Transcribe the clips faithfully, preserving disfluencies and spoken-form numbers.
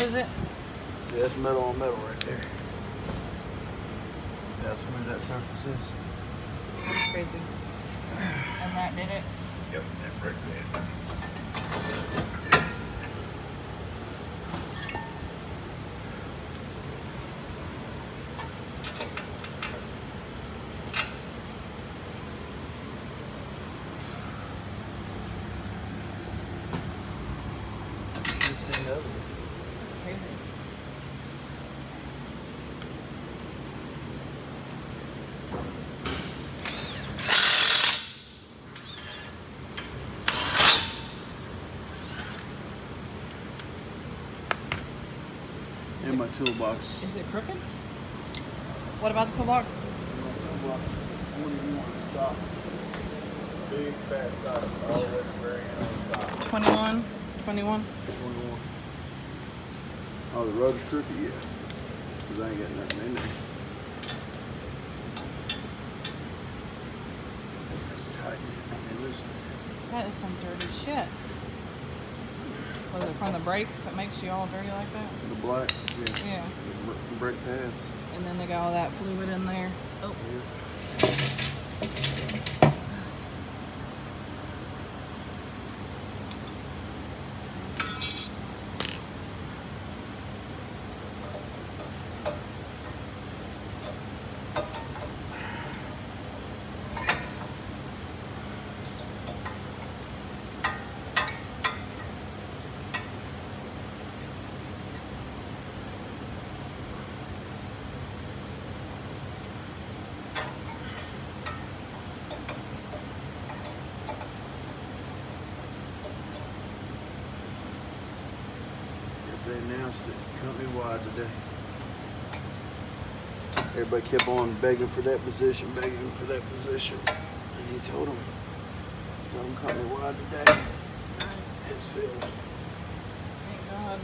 is it? See, that's metal on metal right there. See how smooth that surface is? That's crazy. And that did it? Yep, that brick did. That's crazy. In my toolbox. Is it crooked? What about the toolbox? Toolbox. twenty-one stop. Big fat size all the way to the very end on the top. twenty-one? twenty-one? twenty-one. Oh, the rotor's crooked? Yeah. Because I ain't got nothing in there. That's tight. I mean, loosen it. That is some dirty shit. Was it from the brakes that makes you all dirty like that? The black? Yeah. Yeah. The brake pads. And then they got all that fluid in there. Oh. Yeah. They announced it company-wide today. Everybody kept on begging for that position, begging for that position. And he told them, told them company-wide today. Nice. It's filled. Thank God.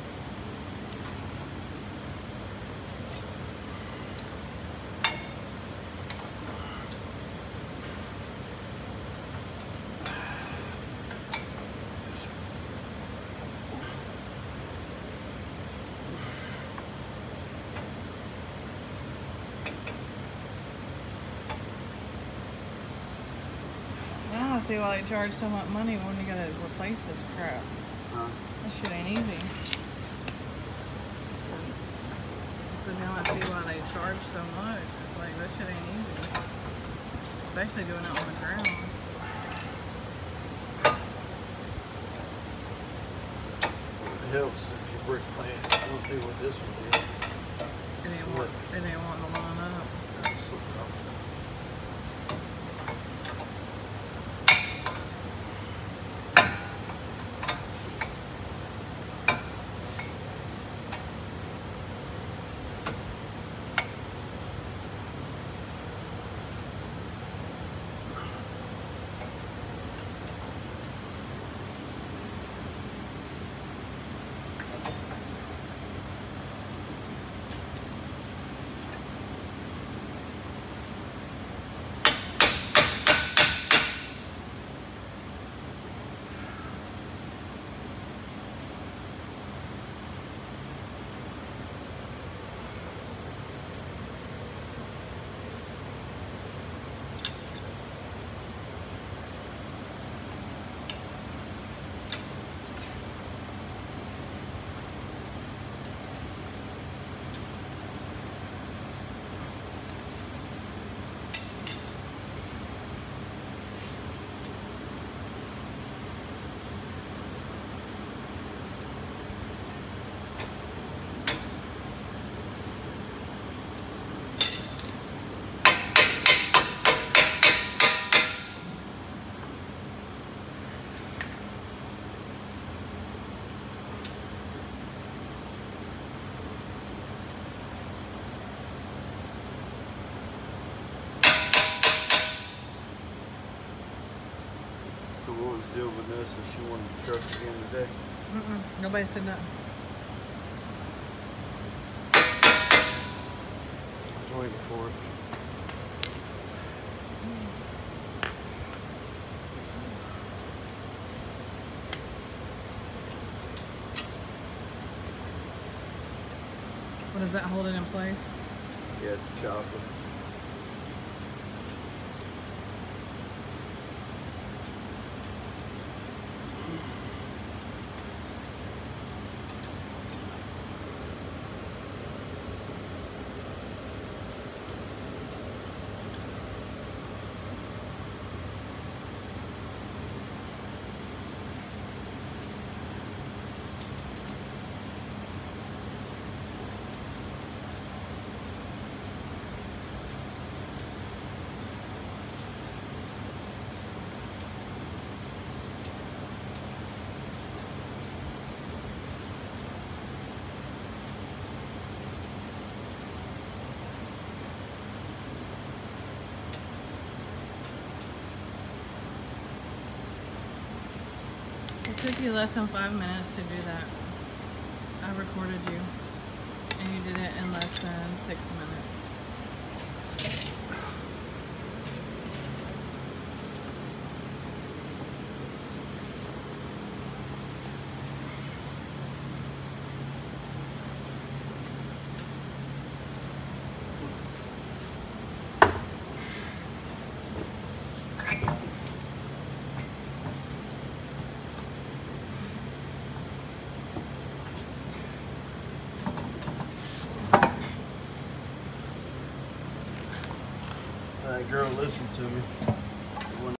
Now I see why they charge so much money when you gotta replace this crap. Huh? This shit ain't easy. So, so now I see why they charge so much. It's like, this shit ain't easy. Especially doing it on the ground. It helps if your brick plant don't do what this one did. It ain't want, it ain't wanting to line up. Slip. Slip it off. So what was the deal with Vanessa? She wanted the truck again today? Mm-mm. Nobody said nothing. I was waiting for it. What does that hold it in place? Yeah, it's chocolate. It took you less than five minutes to do that. I recorded you, and you did it in less than six minutes. All right, girl, listen to me.